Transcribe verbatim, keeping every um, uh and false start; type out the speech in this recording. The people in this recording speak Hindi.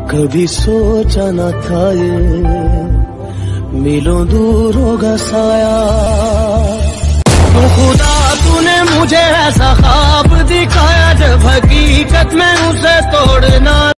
कभी सोचा न था ये मिलों दूर होगा साया। तो खुदा तूने मुझे ऐसा ख्वाब दिखाया जब हकीकत में उसे तोड़ना